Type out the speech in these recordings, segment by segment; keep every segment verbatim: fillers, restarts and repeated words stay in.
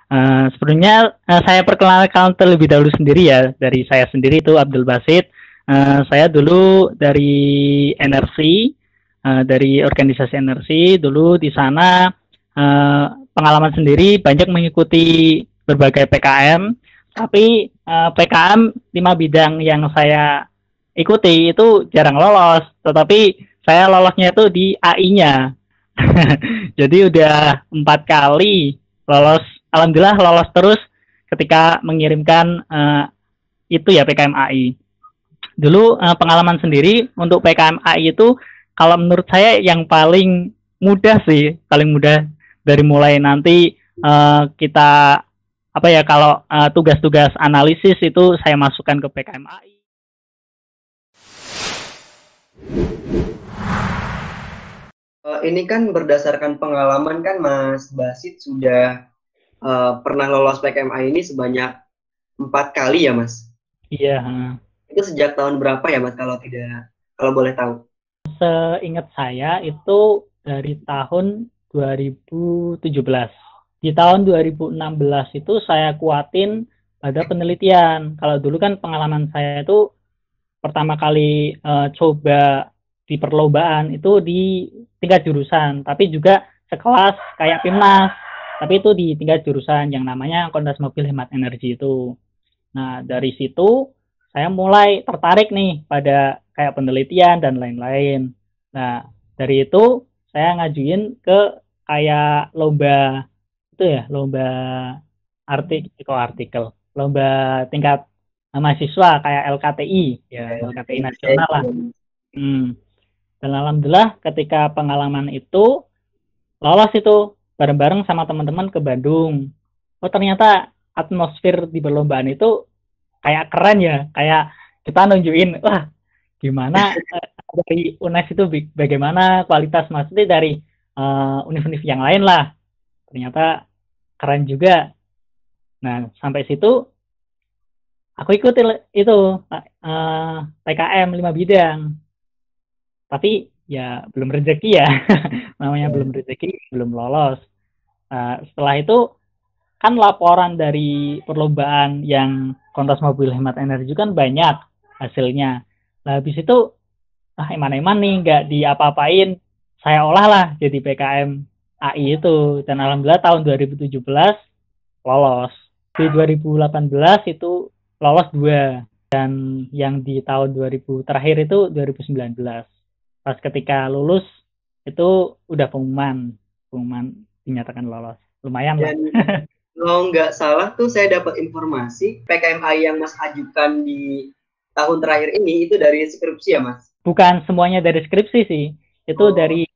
Uh, sebenarnya uh, saya perkenalkan terlebih dahulu sendiri ya. Dari saya sendiri itu Abdul Basit. Uh, saya dulu dari N R C, uh, dari organisasi N R C. Dulu di sana uh, pengalaman sendiri banyak mengikuti berbagai P K M. Tapi uh, P K M lima bidang yang saya ikuti itu jarang lolos. Tetapi saya lolosnya itu di A I-nya. Jadi udah empat kali lolos, alhamdulillah lolos terus ketika mengirimkan uh, itu ya P K M A I. Dulu uh, pengalaman sendiri untuk P K M A I itu kalau menurut saya yang paling mudah sih, paling mudah dari mulai nanti uh, kita apa ya kalau uh, tugas-tugas analisis itu saya masukkan ke P K M A I. Ini kan berdasarkan pengalaman kan Mas Basit sudah uh, pernah lolos P K M A I ini sebanyak empat kali ya Mas? Iya. Itu sejak tahun berapa ya Mas kalau tidak, kalau boleh tahu? Seingat saya itu dari tahun dua ribu tujuh belas. Di tahun dua ribu enam belas itu saya kuatin pada penelitian. Kalau dulu kan pengalaman saya itu pertama kali uh, coba di perlombaan itu di tingkat jurusan, tapi juga sekelas kayak PIMNAS, tapi itu di tingkat jurusan yang namanya Kontes Mobil Hemat Energi itu. Nah, dari situ saya mulai tertarik nih pada kayak penelitian dan lain-lain. Nah, dari itu saya ngajuin ke kayak lomba itu ya, lomba artikel, artikel, lomba tingkat mahasiswa kayak L K T I, ya L K T I nasional lah. Hmm. Dan alhamdulillah ketika pengalaman itu lolos itu bareng-bareng sama teman-teman ke Bandung. Oh ternyata atmosfer di perlombaan itu kayak keren ya, kayak kita nunjukin wah gimana eh, dari U N E S itu bagaimana kualitas maksudnya dari uh, univ-univ yang lain lah. Ternyata keren juga. Nah sampai situ aku ikuti itu uh, P K M lima bidang. Tapi ya belum rezeki ya. Namanya belum rezeki, belum lolos. Nah, setelah itu kan laporan dari perlombaan yang kontes mobil hemat energi kan banyak hasilnya. Nah, habis itu ah eman-eman nih nggak diapa-apain. Saya olah lah jadi P K M A I itu. Dan alhamdulillah tahun dua ribu tujuh belas lolos. Di dua ribu delapan belas itu lolos dua. Dan yang di tahun dua ribu terakhir itu dua ribu sembilan belas. Pas ketika lulus itu udah pengumuman pengumuman dinyatakan lolos, lumayan lah. Kalau nggak salah tuh saya dapat informasi P K M A I yang Mas ajukan di tahun terakhir ini itu dari skripsi ya Mas? Bukan semuanya dari skripsi sih, itu oh. Dari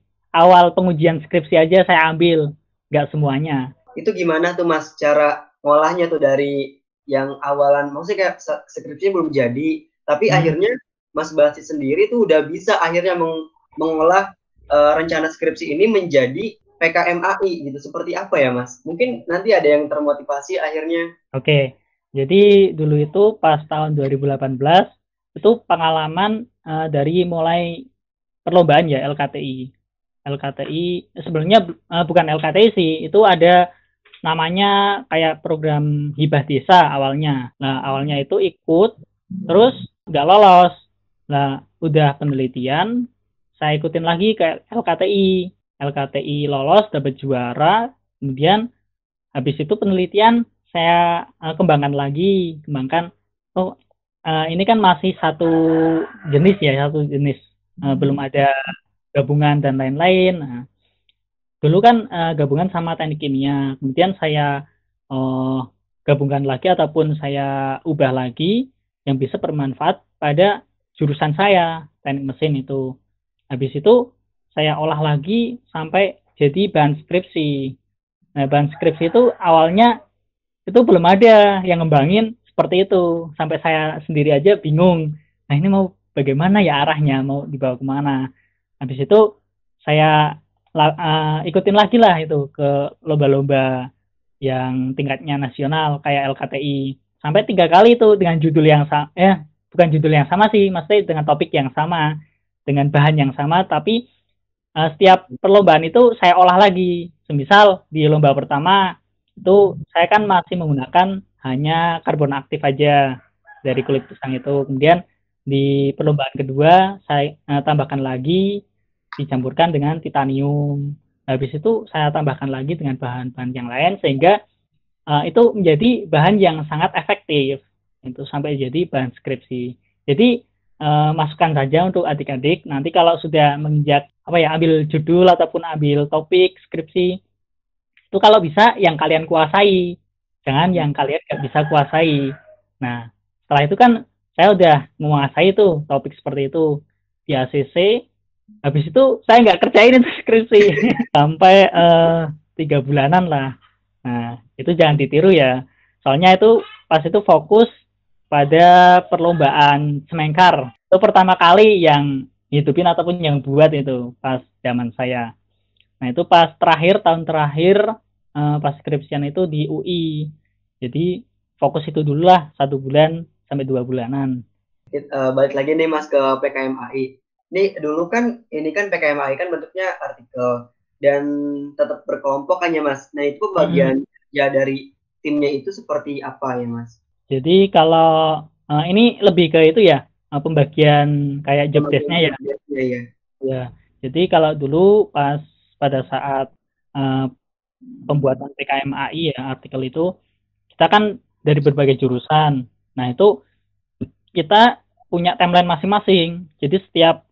awal pengujian skripsi aja saya ambil, nggak semuanya. Itu gimana tuh Mas cara ngolahnya tuh dari yang awalan, maksudnya kayak skripsinya belum jadi, tapi hmm. akhirnya Mas Basit sendiri tuh udah bisa akhirnya meng mengolah uh, rencana skripsi ini menjadi P K M A I gitu. Seperti apa ya Mas? Mungkin nanti ada yang termotivasi akhirnya. Oke, jadi dulu itu pas tahun dua ribu delapan belas itu pengalaman uh, dari mulai perlombaan ya L K T I. L K T I sebenarnya uh, bukan L K T I sih, itu ada namanya kayak program hibah desa awalnya. Nah awalnya itu ikut, terus nggak lolos. Nah, udah penelitian, saya ikutin lagi ke L K T I. L K T I lolos, dapat juara. Kemudian, habis itu penelitian, saya uh, kembangkan lagi. Kembangkan, oh uh, ini kan masih satu jenis ya, satu jenis. Uh, belum ada gabungan dan lain-lain. Nah, dulu kan uh, gabungan sama teknik kimia. Kemudian saya uh, gabungkan lagi ataupun saya ubah lagi yang bisa bermanfaat pada jurusan saya, teknik mesin itu. Habis itu saya olah lagi sampai jadi bahan skripsi. Nah, bahan skripsi itu awalnya itu belum ada yang ngembangin seperti itu. Sampai saya sendiri aja bingung. Nah, ini mau bagaimana ya arahnya, mau dibawa kemana. Habis itu saya uh, ikutin lagi lah itu ke lomba-lomba yang tingkatnya nasional kayak L K T I. Sampai tiga kali itu dengan judul yang sama. Eh, bukan judul yang sama sih, maksudnya dengan topik yang sama, dengan bahan yang sama, tapi uh, setiap perlombaan itu saya olah lagi. Semisal di lomba pertama itu saya kan masih menggunakan hanya karbon aktif aja dari kulit pisang itu. Kemudian di perlombaan kedua saya uh, tambahkan lagi, dicampurkan dengan titanium. Habis itu saya tambahkan lagi dengan bahan-bahan yang lain sehingga uh, itu menjadi bahan yang sangat efektif itu sampai jadi bahan skripsi. Jadi uh, masukkan saja untuk adik-adik nanti kalau sudah menginjak apa ya ambil judul ataupun ambil topik skripsi itu kalau bisa yang kalian kuasai, jangan yang kalian nggak bisa kuasai. Nah setelah itu kan saya udah menguasai tuh topik seperti itu di A C C. Habis itu saya nggak kerjain itu skripsi sampai uh, tiga bulanan lah. Nah itu jangan ditiru ya. Soalnya itu pas itu fokus pada perlombaan Semengkar. Itu pertama kali yang hidupin ataupun yang buat itu pas zaman saya. Nah itu pas terakhir tahun terakhir uh, pas skripsian itu di U I. Jadi fokus itu dulu lah satu bulan sampai dua bulanan. Uh, balik lagi nih Mas ke P K M A I. Ini dulu kan ini kan P K M A I kan bentuknya artikel dan tetap berkelompok kan ya Mas. Nah itu bagian hmm. ya dari timnya itu seperti apa ya Mas? Jadi kalau uh, ini lebih ke itu ya uh, pembagian kayak job desk-nya ya. ya. Ya. Jadi kalau dulu pas pada saat uh, pembuatan P K M A I ya artikel itu kita kan dari berbagai jurusan. Nah itu kita punya timeline masing-masing. Jadi setiap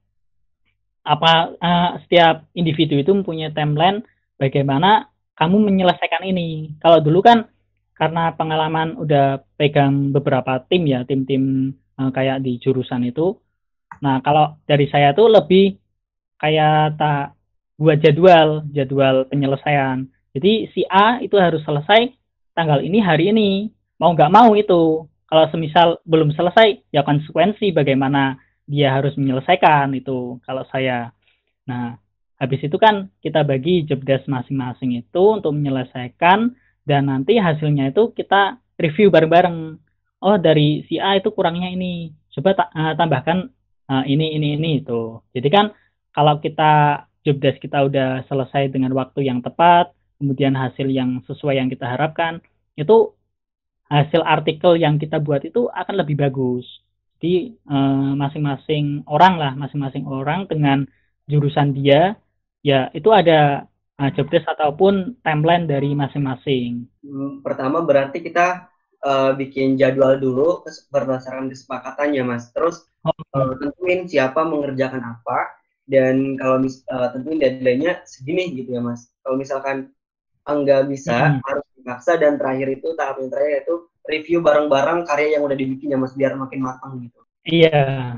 apa uh, setiap individu itu mempunyai timeline bagaimana kamu menyelesaikan ini. Kalau dulu kan karena pengalaman udah pegang beberapa tim ya, tim-tim uh, kayak di jurusan itu. Nah kalau dari saya tuh lebih kayak tak buat jadwal, jadwal penyelesaian. Jadi si A itu harus selesai tanggal ini hari ini. Mau nggak mau itu. Kalau semisal belum selesai, ya konsekuensi bagaimana dia harus menyelesaikan itu kalau saya. Nah, habis itu kan kita bagi job desk masing-masing itu untuk menyelesaikan dan nanti hasilnya itu kita review bareng-bareng. Oh, dari si A itu kurangnya ini. Coba ta- uh, tambahkan uh, ini, ini, ini itu. Jadi kan kalau kita job desk kita udah selesai dengan waktu yang tepat, kemudian hasil yang sesuai yang kita harapkan, itu hasil artikel yang kita buat itu akan lebih bagus. Jadi eh, masing-masing orang lah, masing-masing orang dengan jurusan dia, ya itu ada uh, job desk ataupun timeline dari masing-masing. Hmm, pertama berarti kita uh, bikin jadwal dulu berdasarkan kesepakatannya, Mas. Terus oh. uh, tentuin siapa mengerjakan apa dan kalau mis uh, tentuin deadline-nya segini gitu ya, Mas. Kalau misalkan enggak bisa hmm. harus dipaksa dan terakhir itu tahap yang terakhir itu review bareng-bareng karya yang udah dibikin ya Mas biar makin matang gitu. Iya.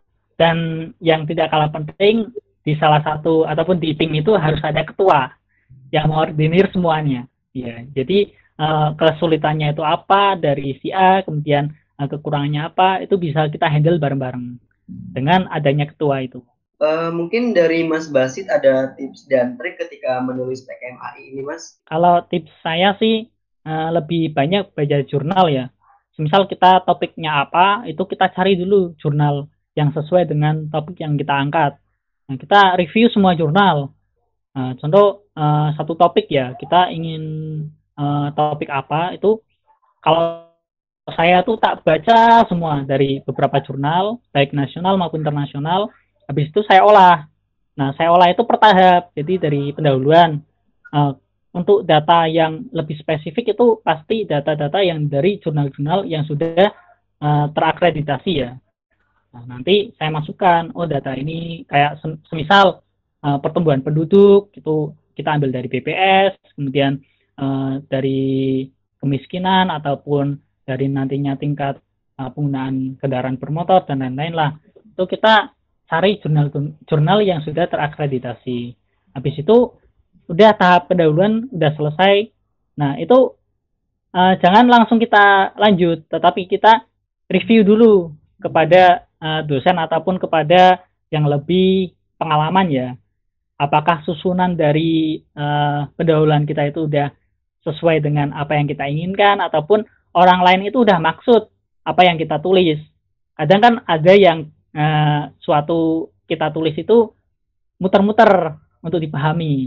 Dan yang tidak kalah penting di salah satu ataupun di tim itu harus ada ketua yang mengordinir semuanya. Iya. Jadi uh, kesulitannya itu apa dari si A, kemudian uh, kekurangannya apa itu bisa kita handle bareng-bareng dengan adanya ketua itu. Uh, mungkin dari Mas Basit ada tips dan trik ketika menulis P K M A I ini, Mas? Kalau tips saya sih uh, lebih banyak baca jurnal ya. Misal kita topiknya apa, itu kita cari dulu jurnal yang sesuai dengan topik yang kita angkat. Nah, kita review semua jurnal. Nah, contoh uh, satu topik ya, kita ingin uh, topik apa itu kalau saya tuh tak baca semua dari beberapa jurnal, baik nasional maupun internasional. Habis itu saya olah. Nah, saya olah itu per tahap. Jadi dari pendahuluan. Uh, untuk data yang lebih spesifik itu pasti data-data yang dari jurnal-jurnal yang sudah uh, terakreditasi ya. Nah, nanti saya masukkan, oh data ini kayak semisal uh, pertumbuhan penduduk, itu kita ambil dari B P S, kemudian uh, dari kemiskinan, ataupun dari nantinya tingkat uh, penggunaan kendaraan bermotor, dan lain-lain lah. Itu kita cari jurnal-jurnal yang sudah terakreditasi. Habis itu udah tahap pendahuluan udah selesai. Nah itu uh, jangan langsung kita lanjut, tetapi kita review dulu kepada uh, dosen ataupun kepada yang lebih pengalaman ya. Apakah susunan dari uh, pendahuluan kita itu udah sesuai dengan apa yang kita inginkan, ataupun orang lain itu udah maksud apa yang kita tulis. Kadang kan ada yang uh, suatu kita tulis itu muter-muter untuk dipahami.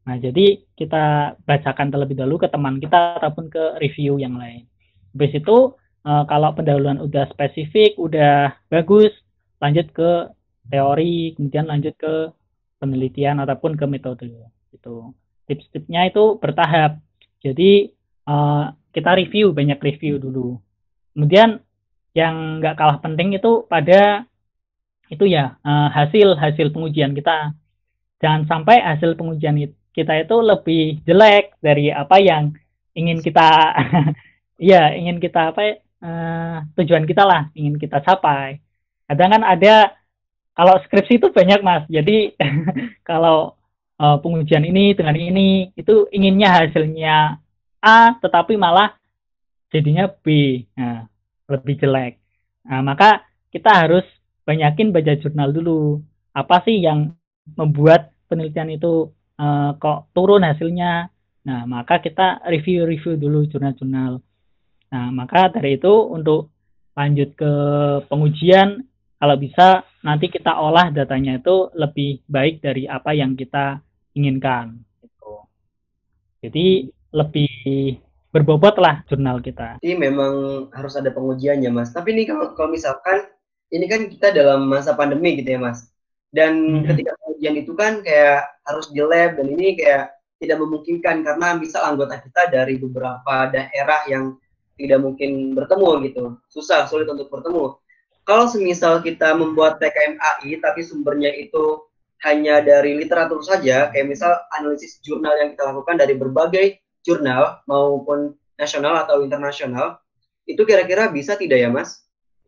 Nah, jadi kita bacakan terlebih dahulu ke teman kita ataupun ke review yang lain. Habis itu uh, kalau pendahuluan udah spesifik, udah bagus, lanjut ke teori, kemudian lanjut ke penelitian ataupun ke metode. Itu tips-tipsnya itu bertahap. Jadi uh, kita review, banyak review dulu. Kemudian yang nggak kalah penting itu pada itu ya uh, hasil hasil pengujian kita. Jangan sampai hasil pengujian kita itu lebih jelek dari apa yang ingin kita ya ingin kita apa uh, tujuan kita lah, ingin kita capai. Kadang kan ada kalau skripsi itu banyak mas, jadi kalau uh, pengujian ini dengan ini itu inginnya hasilnya A tetapi malah jadinya B, nah, lebih jelek. Nah, maka kita harus banyakin baca jurnal dulu. Apa sih yang membuat penelitian itu uh, kok turun hasilnya? Nah, maka kita review-review dulu jurnal-jurnal. Nah, maka dari itu untuk lanjut ke pengujian, kalau bisa nanti kita olah datanya itu lebih baik dari apa yang kita inginkan. Gitu. Jadi lebih berbobot lah jurnal kita. Jadi memang harus ada pengujiannya mas. Tapi ini kalau, kalau misalkan ini kan kita dalam masa pandemi gitu ya mas. Dan hmm. ketika pengujian itu kan kayak harus di lab dan ini kayak tidak memungkinkan karena misal anggota kita dari beberapa daerah yang tidak mungkin bertemu gitu. Susah, sulit untuk bertemu. Kalau semisal kita membuat P K M A I tapi sumbernya itu hanya dari literatur saja, kayak misal analisis jurnal yang kita lakukan dari berbagai jurnal maupun nasional atau internasional, itu kira-kira bisa tidak ya mas?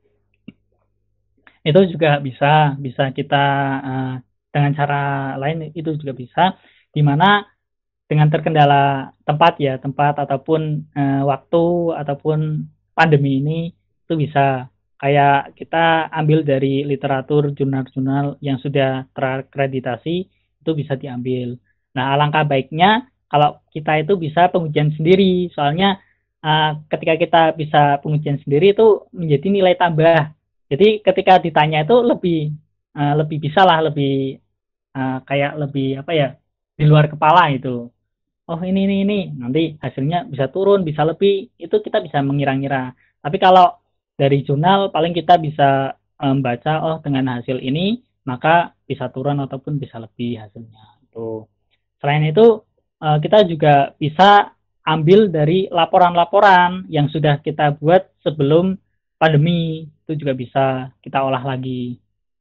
Itu juga bisa, bisa kita uh, dengan cara lain itu juga bisa, di mana dengan terkendala tempat ya, tempat ataupun uh, waktu ataupun pandemi ini itu bisa kayak kita ambil dari literatur jurnal-jurnal yang sudah terakreditasi itu bisa diambil. Nah, alangkah baiknya kalau kita itu bisa pengujian sendiri, soalnya uh, ketika kita bisa pengujian sendiri itu menjadi nilai tambah. Jadi ketika ditanya itu lebih uh, lebih bisa lah, lebih uh, kayak lebih apa ya, di luar kepala itu. Oh ini ini ini nanti hasilnya bisa turun, bisa lebih, itu kita bisa mengira-ngira. Tapi kalau dari jurnal paling kita bisa membaca um, oh dengan hasil ini maka bisa turun ataupun bisa lebih hasilnya. Itu. Selain itu uh, kita juga bisa ambil dari laporan-laporan yang sudah kita buat sebelum pandemi, itu juga bisa kita olah lagi.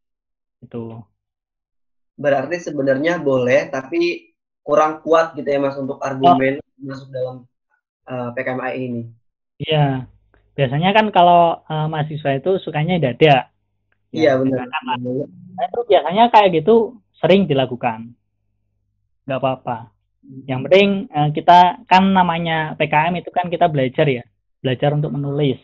Itu. Berarti sebenarnya boleh tapi kurang kuat gitu ya mas untuk argumen oh. masuk dalam uh, P K M A I ini. Iya. Biasanya kan kalau uh, mahasiswa itu sukanya dada. Iya ya, benar. Nah, itu biasanya kayak gitu sering dilakukan. Nggak apa-apa. Yang penting uh, kita kan namanya P K M itu kan kita belajar ya. Belajar untuk menulis.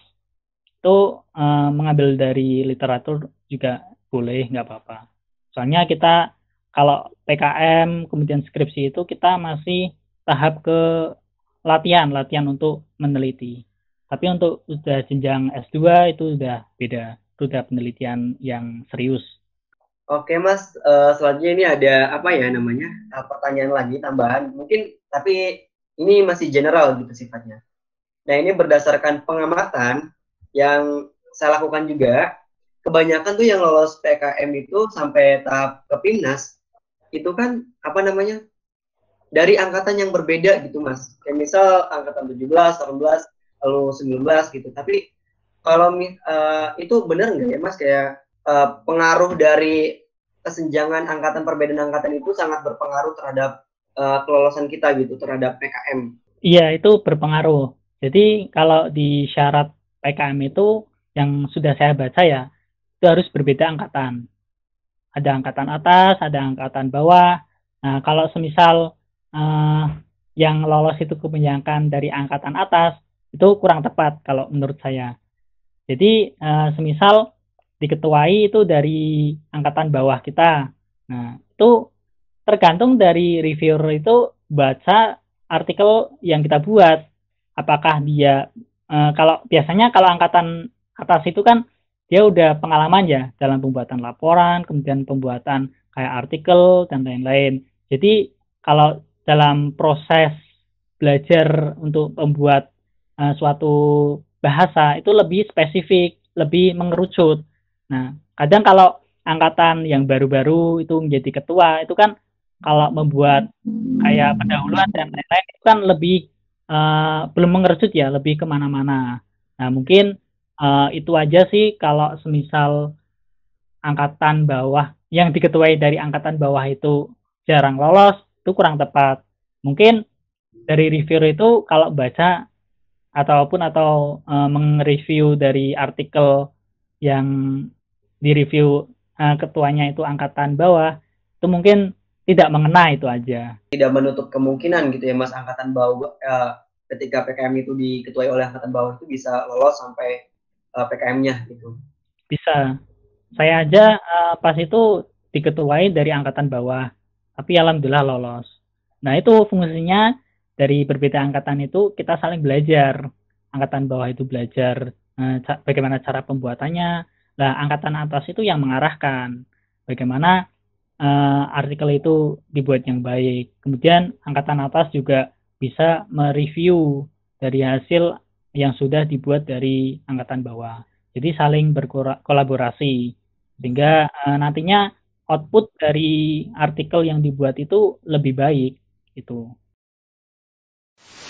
Itu uh, mengambil dari literatur juga boleh, nggak apa-apa. Soalnya kita kalau P K M kemudian skripsi itu kita masih tahap ke latihan, latihan untuk meneliti. Tapi untuk sudah jenjang S dua itu sudah beda, sudah penelitian yang serius. Oke mas, uh, selanjutnya ini ada apa ya namanya uh, pertanyaan lagi tambahan, mungkin tapi ini masih general gitu sifatnya. Nah ini berdasarkan pengamatan yang saya lakukan juga, kebanyakan tuh yang lolos P K M itu sampai tahap ke PIMNAS itu kan apa namanya dari angkatan yang berbeda gitu mas. Kayak misal angkatan tujuh belas, delapan belas, lalu sembilan belas gitu. Tapi kalau uh, itu benar nggak ya mas kayak uh, pengaruh dari kesenjangan angkatan, perbedaan angkatan itu sangat berpengaruh terhadap uh, kelolosan kita gitu terhadap P K M? Iya itu berpengaruh. Jadi kalau di syarat P K M itu yang sudah saya baca ya itu harus berbeda angkatan. Ada angkatan atas, ada angkatan bawah. Nah kalau semisal uh, yang lolos itu kebanyakan dari angkatan atas itu kurang tepat kalau menurut saya. Jadi uh, semisal diketuai itu dari angkatan bawah kita. Nah, itu tergantung dari reviewer itu baca artikel yang kita buat. Apakah dia uh, kalau biasanya kalau angkatan atas itu kan dia udah pengalaman ya dalam pembuatan laporan, kemudian pembuatan kayak artikel dan lain-lain. Jadi kalau dalam proses belajar untuk membuat uh, suatu bahasa itu lebih spesifik, lebih mengerucut. Nah, kadang kalau angkatan yang baru-baru itu menjadi ketua, itu kan kalau membuat kayak pendahuluan dan lain-lain itu kan lebih uh, belum mengerucut ya, lebih kemana-mana. Nah, mungkin uh, itu aja sih kalau semisal angkatan bawah yang diketuai dari angkatan bawah itu jarang lolos, itu kurang tepat. Mungkin dari review itu kalau baca ataupun atau uh, mereview dari artikel yang direview uh, ketuanya itu angkatan bawah, itu mungkin tidak mengena, itu aja. Tidak menutup kemungkinan gitu ya Mas, angkatan bawah uh, ketika P K M itu diketuai oleh angkatan bawah itu bisa lolos sampai uh, P K M-nya gitu. Bisa. Saya aja uh, pas itu diketuai dari angkatan bawah, tapi alhamdulillah lolos. Nah, itu fungsinya dari berbeda angkatan itu kita saling belajar. Angkatan bawah itu belajar uh, ca bagaimana cara pembuatannya. Nah, angkatan atas itu yang mengarahkan bagaimana uh, artikel itu dibuat yang baik. Kemudian angkatan atas juga bisa mereview dari hasil yang sudah dibuat dari angkatan bawah. Jadi saling berkolaborasi sehingga uh, nantinya output dari artikel yang dibuat itu lebih baik itu.